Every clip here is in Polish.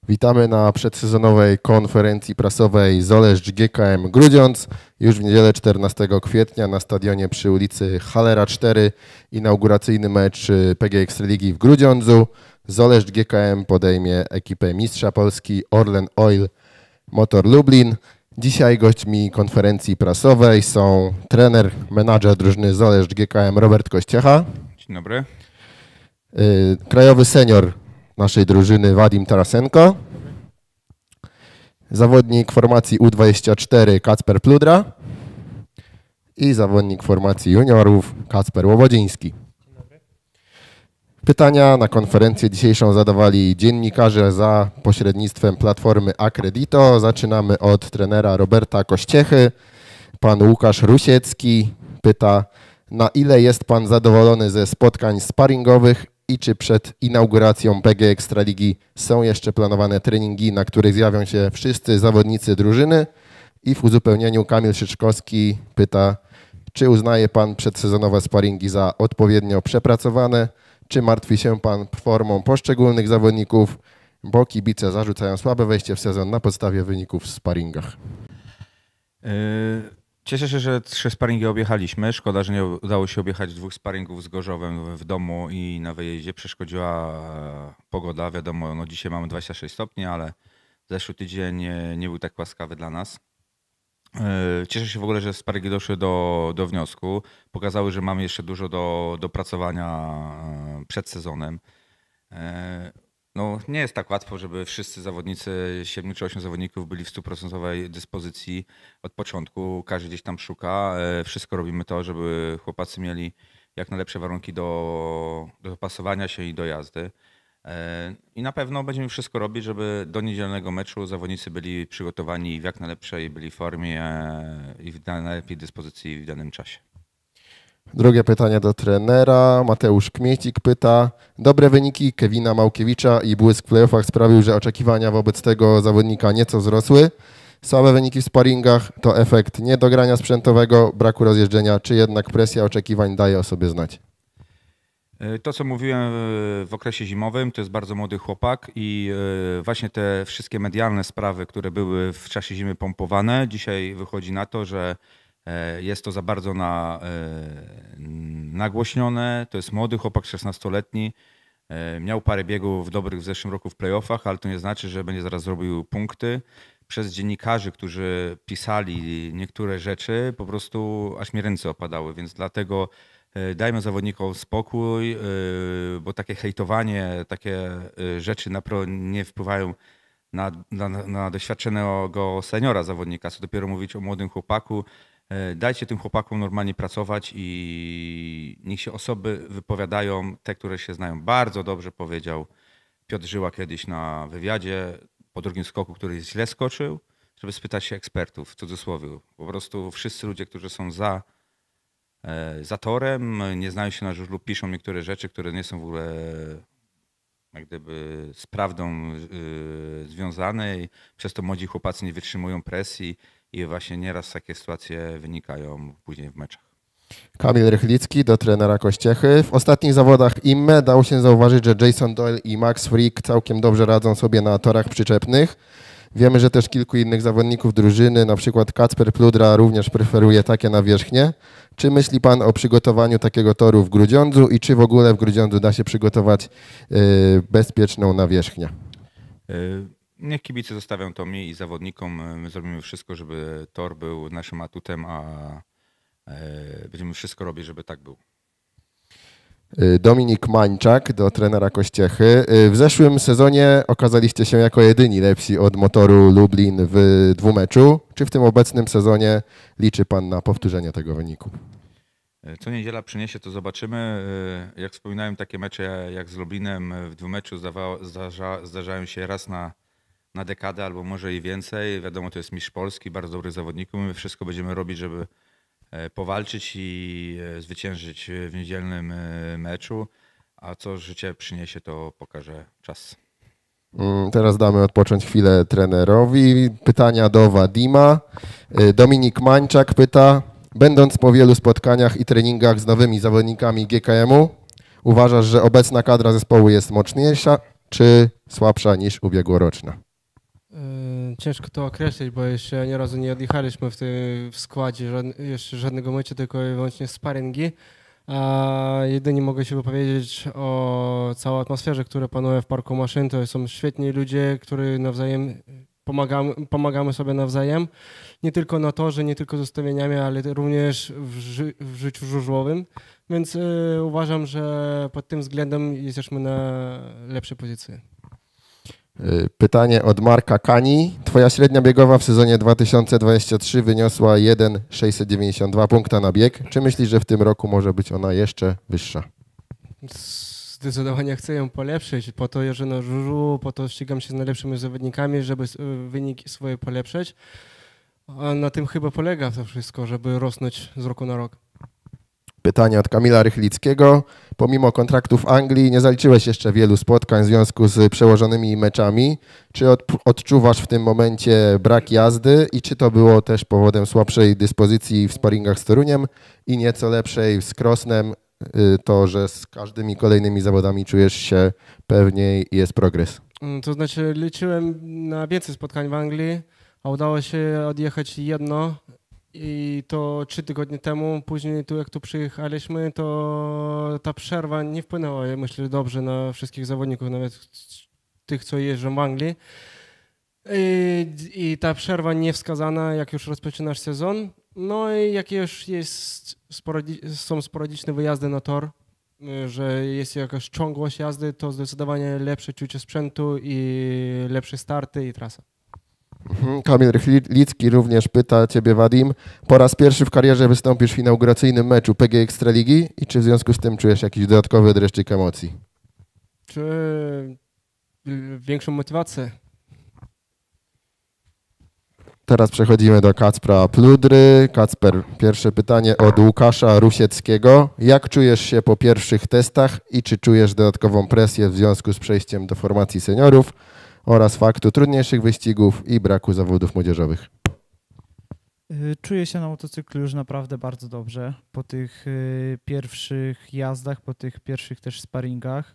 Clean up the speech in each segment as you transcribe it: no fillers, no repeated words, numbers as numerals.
Witamy na przedsezonowej konferencji prasowej Zoleszcz GKM Grudziądz. Już w niedzielę 14 kwietnia na stadionie przy ulicy Halera 4 inauguracyjny mecz PGE Ekstraligi w Grudziądzu. Zoleszcz GKM podejmie ekipę mistrza Polski Orlen Oil Motor Lublin. Dzisiaj gośćmi konferencji prasowej są trener, menadżer drużyny Zoleszcz GKM Robert Kościecha. Dzień dobry. Krajowy senior naszej drużyny Wadim Tarasenko, zawodnik formacji U24 Kacper Pludra i zawodnik formacji juniorów Kacper Łobodziński. Pytania na konferencję dzisiejszą zadawali dziennikarze za pośrednictwem platformy Accredito. Zaczynamy od trenera Roberta Kościechy. Pan Łukasz Rusiecki pyta, na ile jest pan zadowolony ze spotkań sparingowych i czy przed inauguracją PGE Ekstraligi są jeszcze planowane treningi, na których zjawią się wszyscy zawodnicy drużyny? I w uzupełnieniu Kamil Szyczkowski pyta, czy uznaje pan przedsezonowe sparingi za odpowiednio przepracowane, czy martwi się pan formą poszczególnych zawodników, bo kibice zarzucają słabe wejście w sezon na podstawie wyników w sparingach. Cieszę się, że 3 sparingi objechaliśmy. Szkoda, że nie udało się objechać 2 sparingów z Gorzowem w domu i na wyjeździe. Przeszkodziła pogoda. Wiadomo, no dzisiaj mamy 26 stopni, ale zeszły tydzień nie był tak łaskawy dla nas. Cieszę się w ogóle, że sparingi doszły do wniosku. Pokazały, że mamy jeszcze dużo do dopracowania przed sezonem. No, nie jest tak łatwo, żeby wszyscy zawodnicy, 7 czy 8 zawodników byli w 100% dyspozycji od początku. Każdy gdzieś tam szuka. Wszystko robimy to, żeby chłopacy mieli jak najlepsze warunki do dopasowania się i do jazdy. I na pewno będziemy wszystko robić, żeby do niedzielnego meczu zawodnicy byli przygotowani w jak najlepszej byli formie i w najlepiej dyspozycji w danym czasie. Drugie pytanie do trenera. Mateusz Kmiecik pyta, dobre wyniki Kevina Małkiewicza i błysk w playoffach sprawił, że oczekiwania wobec tego zawodnika nieco wzrosły. Słabe wyniki w sparingach to efekt niedogrania sprzętowego, braku rozjeżdżenia, czy jednak presja oczekiwań daje o sobie znać? To, co mówiłem w okresie zimowym, to jest bardzo młody chłopak i właśnie te wszystkie medialne sprawy, które były w czasie zimy pompowane, dzisiaj wychodzi na to, że jest to za bardzo nagłośnione. To jest młody chłopak, 16-letni. Miał parę biegów dobrych w zeszłym roku w playoffach, ale to nie znaczy, że będzie zaraz robił punkty. Przez dziennikarzy, którzy pisali niektóre rzeczy, po prostu aż mi ręce opadały, więc dlatego dajmy zawodnikom spokój, bo takie hejtowanie, takie rzeczy nie wpływają na doświadczonego seniora zawodnika, co dopiero mówić o młodym chłopaku. Dajcie tym chłopakom normalnie pracować i niech się osoby wypowiadają, te, które się znają. Bardzo dobrze powiedział Piotr Żyła kiedyś na wywiadzie po drugim skoku, który źle skoczył, żeby spytać się ekspertów, w cudzysłowie. Po prostu wszyscy ludzie, którzy są za torem, nie znają się na żużlu, piszą niektóre rzeczy, które nie są w ogóle jak gdyby z prawdą związane i przez to młodzi chłopacy nie wytrzymują presji i właśnie nieraz takie sytuacje wynikają później w meczach. Kamil Rychlicki do trenera Kościechy. W ostatnich zawodach IMME dało się zauważyć, że Jason Doyle i Max Frick całkiem dobrze radzą sobie na torach przyczepnych. Wiemy, że też kilku innych zawodników drużyny, na przykład Kacper Pludra, również preferuje takie nawierzchnie. Czy myśli pan o przygotowaniu takiego toru w Grudziądzu i czy w ogóle w Grudziądzu da się przygotować bezpieczną nawierzchnię? Niech kibice zostawią to mi i zawodnikom. My zrobimy wszystko, żeby tor był naszym atutem, a będziemy wszystko robić, żeby tak był. Dominik Mańczak do trenera Kościechy. W zeszłym sezonie okazaliście się jako jedyni lepsi od Motoru Lublin w dwumeczu. Czy w tym obecnym sezonie liczy pan na powtórzenie tego wyniku? Co niedziela przyniesie, to zobaczymy. Jak wspominałem, takie mecze jak z Lublinem w dwumeczu zdarzają się raz na dekadę albo może i więcej. Wiadomo, to jest mistrz Polski, bardzo dobry zawodników. My wszystko będziemy robić, żeby powalczyć i zwyciężyć w niedzielnym meczu, a co życie przyniesie, to pokaże czas. Teraz damy odpocząć chwilę trenerowi. Pytania do Wadima. Dominik Mańczak pyta, będąc po wielu spotkaniach i treningach z nowymi zawodnikami GKM-u, uważasz, że obecna kadra zespołu jest mocniejsza czy słabsza niż ubiegłoroczna? Ciężko to określić, bo jeszcze ani razu nie odjechaliśmy w składzie jeszcze żadnego meczu, tylko i wyłącznie sparingi. A jedynie mogę się wypowiedzieć o całej atmosferze, która panuje w Parku Maszyn. To są świetni ludzie, którzy nawzajem pomagamy sobie nawzajem. Nie tylko na torze, nie tylko z ustawieniami, ale również w życiu żużlowym. Więc uważam, że pod tym względem jesteśmy na lepszej pozycji. Pytanie od Marka Kani. Twoja średnia biegowa w sezonie 2023 wyniosła 1,692 punkta na bieg. Czy myślisz, że w tym roku może być ona jeszcze wyższa? Zdecydowanie chcę ją polepszyć. Po to jeżdżę na żużlu, po to ścigam się z najlepszymi zawodnikami, żeby wyniki swoje polepszyć. A na tym chyba polega to wszystko, żeby rosnąć z roku na rok. Pytanie od Kamila Rychlickiego. Pomimo kontraktu w Anglii nie zaliczyłeś jeszcze wielu spotkań w związku z przełożonymi meczami. Czy odczuwasz w tym momencie brak jazdy i czy to było też powodem słabszej dyspozycji w sparingach z Toruniem i nieco lepszej z Krosnem, to, że z każdymi kolejnymi zawodami czujesz się pewniej i jest progres? To znaczy liczyłem na więcej spotkań w Anglii, a udało się odjechać jedno. I to 3 tygodnie temu, później tu jak tu przyjechaliśmy, to ta przerwa nie wpłynęła, ja myślę, dobrze na wszystkich zawodników, nawet tych, co jeżdżą w Anglii. I ta przerwa niewskazana, jak już rozpoczynasz sezon. No i jak już są sporadyczne wyjazdy na tor, że jest jakaś ciągłość jazdy, to zdecydowanie lepsze czucie sprzętu i lepsze starty i trasa. Kamil Rychlicki również pyta Ciebie, Wadim. Po raz pierwszy w karierze wystąpisz w inauguracyjnym meczu PG Ekstraligi i czy w związku z tym czujesz jakiś dodatkowy dreszczyk emocji? Czy większą motywację? Teraz przechodzimy do Kacpra Pludry. Kacper, pierwsze pytanie od Łukasza Rusieckiego. Jak czujesz się po pierwszych testach i czy czujesz dodatkową presję w związku z przejściem do formacji seniorów oraz faktu trudniejszych wyścigów i braku zawodów młodzieżowych? Czuję się na motocyklu już naprawdę bardzo dobrze po tych pierwszych jazdach, po tych pierwszych też sparingach.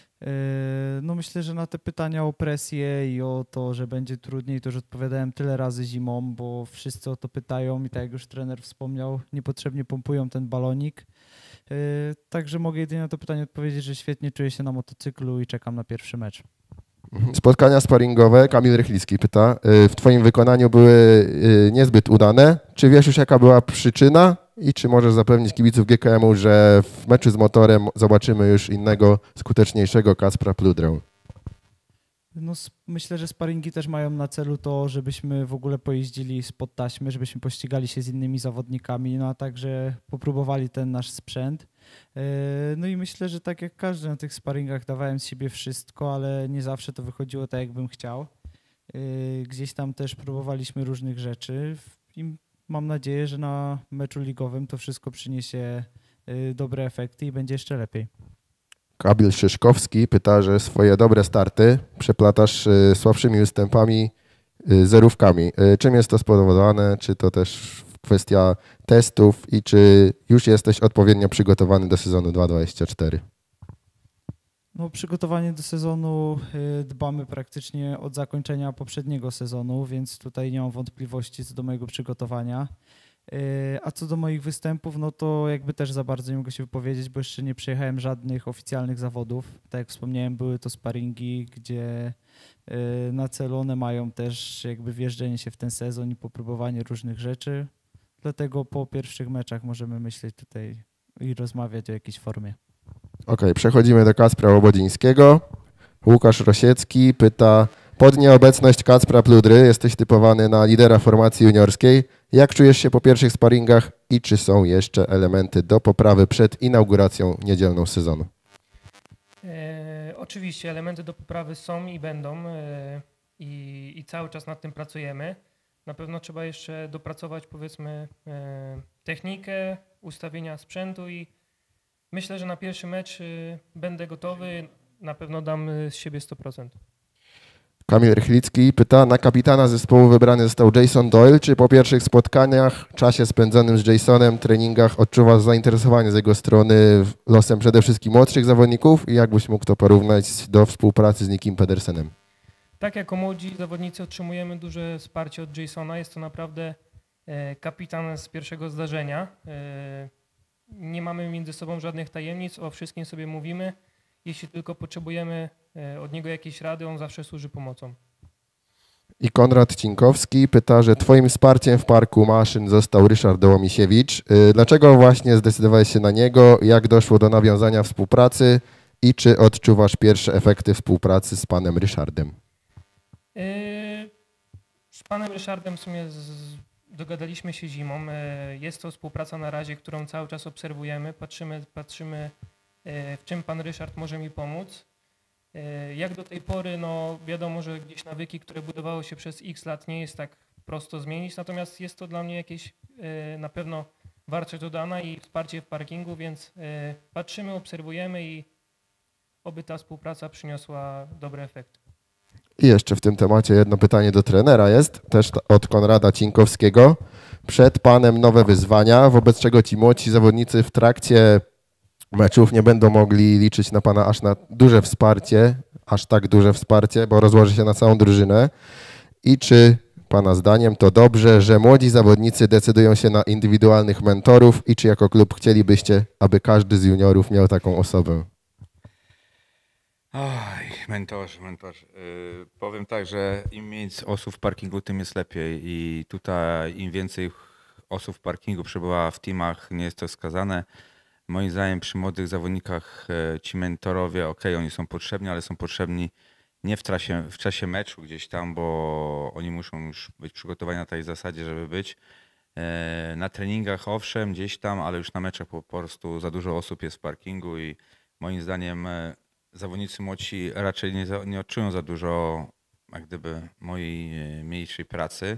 No myślę, że na te pytania o presję i o to, że będzie trudniej, to już odpowiadałem tyle razy zimą, bo wszyscy o to pytają i tak jak już trener wspomniał, niepotrzebnie pompują ten balonik. Także mogę jedynie na to pytanie odpowiedzieć, że świetnie czuję się na motocyklu i czekam na pierwszy mecz. Spotkania sparingowe, Kamil Rychlicki pyta, w Twoim wykonaniu były niezbyt udane. Czy wiesz już, jaka była przyczyna i czy możesz zapewnić kibiców GKM-u, że w meczu z motorem zobaczymy już innego, skuteczniejszego Kacpra Pludrę? No, myślę, że sparingi też mają na celu to, żebyśmy w ogóle pojeździli spod taśmy, żebyśmy pościgali się z innymi zawodnikami, no a także popróbowali ten nasz sprzęt. No i myślę, że tak jak każdy na tych sparingach dawałem z siebie wszystko, ale nie zawsze to wychodziło tak, jakbym chciał. Gdzieś tam też próbowaliśmy różnych rzeczy i mam nadzieję, że na meczu ligowym to wszystko przyniesie dobre efekty i będzie jeszcze lepiej. Kamil Szyszkowski pyta, że swoje dobre starty przeplatasz słabszymi ustępami, zerówkami. Czym jest to spowodowane? Czy to też kwestia testów i czy już jesteś odpowiednio przygotowany do sezonu 2024? No, przygotowanie do sezonu dbamy praktycznie od zakończenia poprzedniego sezonu, więc tutaj nie mam wątpliwości co do mojego przygotowania. A co do moich występów, no to jakby też za bardzo nie mogę się wypowiedzieć, bo jeszcze nie przejechałem żadnych oficjalnych zawodów. Tak jak wspomniałem, były to sparingi, gdzie na celu one mają też jakby wjeżdżenie się w ten sezon i popróbowanie różnych rzeczy. Dlatego po pierwszych meczach możemy myśleć tutaj i rozmawiać o jakiejś formie. Okej, przechodzimy do Kacpra Łobodzińskiego. Łukasz Rosiecki pyta, pod nieobecność Kacpra Pludry jesteś typowany na lidera formacji juniorskiej. Jak czujesz się po pierwszych sparingach i czy są jeszcze elementy do poprawy przed inauguracją niedzielną sezonu? Oczywiście elementy do poprawy są i będą i cały czas nad tym pracujemy. Na pewno trzeba jeszcze dopracować powiedzmy technikę, ustawienia sprzętu i myślę, że na pierwszy mecz będę gotowy. Na pewno dam z siebie 100%. Kamil Rychlicki pyta, na kapitana zespołu wybrany został Jason Doyle, czy po pierwszych spotkaniach, czasie spędzonym z Jasonem, treningach odczuwasz zainteresowanie z jego strony losem przede wszystkim młodszych zawodników i jakbyś mógł to porównać do współpracy z Nickiem Pedersenem? Tak, jako młodzi zawodnicy otrzymujemy duże wsparcie od Jasona. Jest to naprawdę kapitan z pierwszego zdarzenia. Nie mamy między sobą żadnych tajemnic, o wszystkim sobie mówimy. Jeśli tylko potrzebujemy od niego jakiejś rady, on zawsze służy pomocą. I Konrad Cinkowski pyta, że twoim wsparciem w parku maszyn został Ryszard Dołomisiewicz. Dlaczego właśnie zdecydowałeś się na niego? Jak doszło do nawiązania współpracy? I czy odczuwasz pierwsze efekty współpracy z panem Ryszardem? Z panem Ryszardem w sumie dogadaliśmy się zimą. Jest to współpraca na razie, którą cały czas obserwujemy. Patrzymy w czym pan Ryszard może mi pomóc. Jak do tej pory, no wiadomo, że gdzieś nawyki, które budowało się przez x lat, nie jest tak prosto zmienić, natomiast jest to dla mnie jakieś na pewno wartość dodana i wsparcie w parkingu, więc patrzymy, obserwujemy i oby ta współpraca przyniosła dobre efekty. I jeszcze w tym temacie jedno pytanie do trenera jest, też od Konrada Cinkowskiego. Przed panem nowe wyzwania, wobec czego ci młodsi zawodnicy w trakcie meczów nie będą mogli liczyć na pana aż na duże wsparcie, aż tak duże wsparcie, bo rozłoży się na całą drużynę. I czy pana zdaniem to dobrze, że młodzi zawodnicy decydują się na indywidualnych mentorów i czy jako klub chcielibyście, aby każdy z juniorów miał taką osobę? Oj, mentorzy. Powiem tak, że im mniej osób w parkingu, tym jest lepiej i tutaj im więcej osób w parkingu przebywa w teamach, nie jest to wskazane. Moim zdaniem przy młodych zawodnikach ci mentorowie, oni są potrzebni, ale są potrzebni nie w czasie meczu gdzieś tam, bo oni muszą już być przygotowani na tej zasadzie, żeby być. Na treningach owszem, gdzieś tam, ale już na meczach po prostu za dużo osób jest w parkingu i moim zdaniem zawodnicy młodsi raczej nie odczują za dużo jak gdyby mojej mniejszej pracy,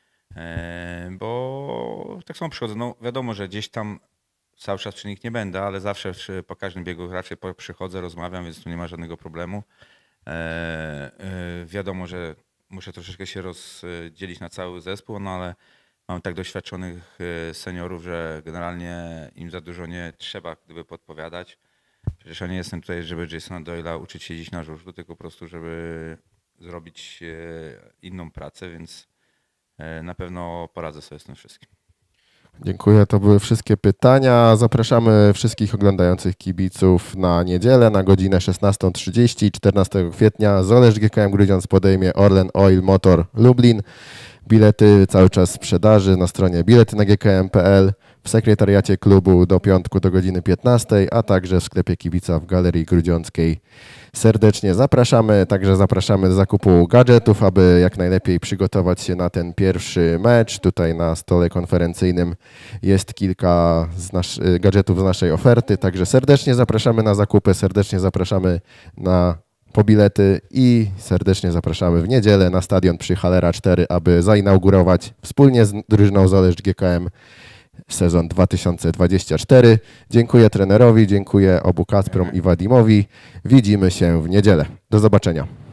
bo tak samo przychodzą. No wiadomo, że gdzieś tam cały czas przy nich nie będę, ale zawsze po każdym biegu raczej przychodzę, rozmawiam, więc tu nie ma żadnego problemu. Wiadomo, że muszę troszeczkę się rozdzielić na cały zespół, no ale mam tak doświadczonych seniorów, że generalnie im za dużo nie trzeba gdyby podpowiadać. Przecież ja nie jestem tutaj, żeby Jasona Doyle'a uczyć się jeździć na żużlu, tylko po prostu, żeby zrobić inną pracę, więc na pewno poradzę sobie z tym wszystkim. Dziękuję, to były wszystkie pytania. Zapraszamy wszystkich oglądających kibiców na niedzielę na godzinę 16:30, 14 kwietnia. Zoleszcz GKM Grudziądz podejmie Orlen Oil Motor Lublin. Bilety cały czas w sprzedaży na stronie bilety.gkm.pl, w sekretariacie klubu do piątku do godziny 15, a także w sklepie kibica w Galerii Grudziąckiej. Serdecznie zapraszamy, także zapraszamy do zakupu gadżetów, aby jak najlepiej przygotować się na ten pierwszy mecz. Tutaj na stole konferencyjnym jest kilka gadżetów z naszej oferty, także serdecznie zapraszamy na zakupy, serdecznie zapraszamy po bilety i serdecznie zapraszamy w niedzielę na stadion przy Halera 4, aby zainaugurować wspólnie z drużyną Zoleszcz GKM sezon 2024. Dziękuję trenerowi, dziękuję obu Kacprom i Wadimowi. Widzimy się w niedzielę. Do zobaczenia.